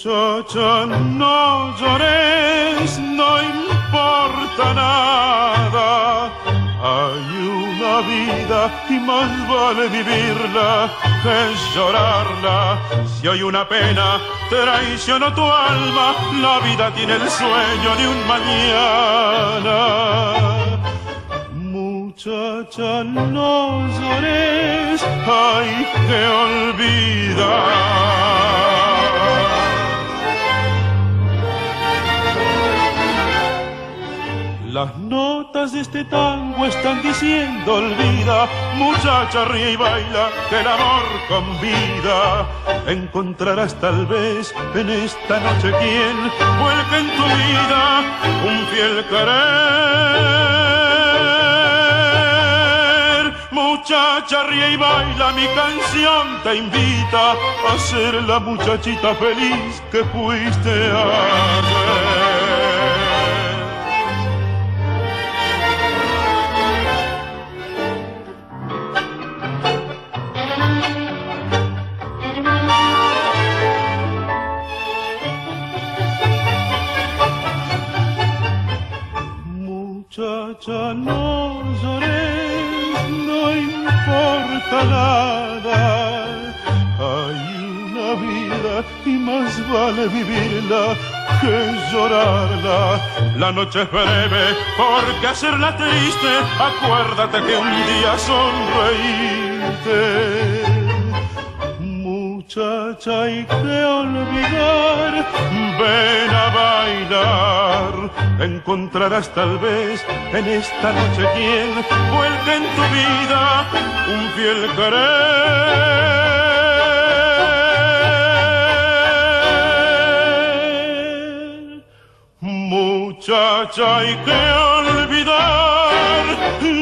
Muchacha, no llores, no importa nada. Hay una vida y más vale vivirla que llorarla. Si hoy una pena traicionó tu alma, la vida tiene el sueño de un mañana. Muchacha, no llores, hay que olvidar. Las notas de este tango están diciendo olvida, muchacha ríe y baila, que el amor convida. Encontrarás tal vez en esta noche quien vuelque en tu vida un fiel querer. Muchacha ríe y baila, mi canción te invita a ser la muchachita feliz que fuiste ayer. Muchacha, no llores, no importa nada. Hay una vida y más vale vivirla que llorarla. La noche es breve, porque hacerla triste, acuérdate que un día sonreíste. Muchacha, hay que olvidar, ven a bailar. Encontrarás tal vez en esta noche quien vuelque en tu vida un fiel querer. Muchacha, hay que olvidar,